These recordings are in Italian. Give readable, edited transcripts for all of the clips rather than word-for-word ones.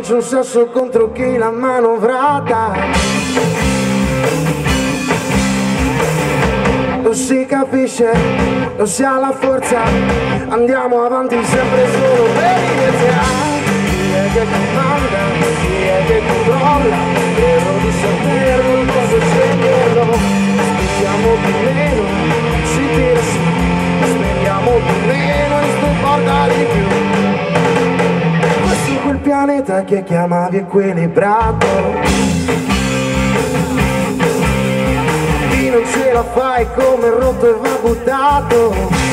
faccio un sasso contro chi l'ha manovrata. Non si capisce, non si ha la forza, andiamo avanti sempre solo per l'idea. Chi è che comanda, chi è che controlla, spero di saperlo, cosa sceglierò. Speriamo più o meno, si tira su, speriamo più o meno e sto porta di più. Questo è quel pianeta che chiamavi equilibrato. Non ce la fai come rotto e va buttato.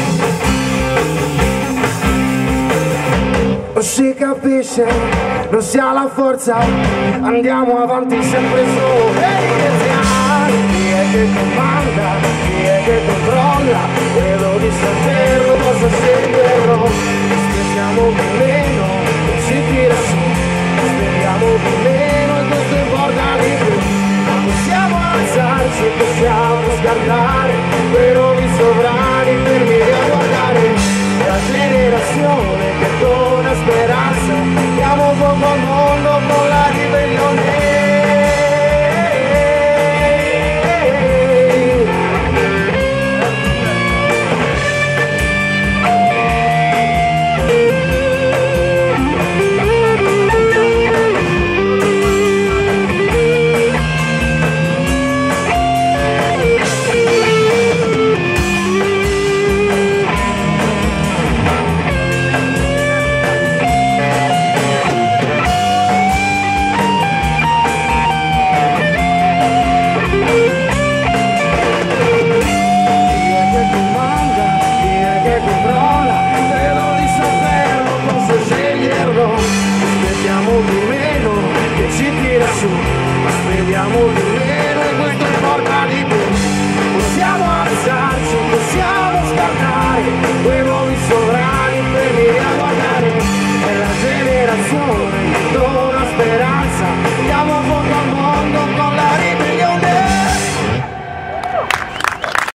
Non si capisce, non si ha la forza, andiamo avanti sempre solo per iniziare. Chi è che comanda, chi è che controlla, credo di saperlo, cosa sceglierò. Speriamo più o meno, non si tira su, speriamo più o meno e questo importa di più. Possiamo alzarci, possiamo sguardare quei nuovi sovrani fermi a guardare la generazione che dona speranza. Diamo fuoco al mondo con la ribellione. Speriamo di meno che ci tira su, ma speriamo di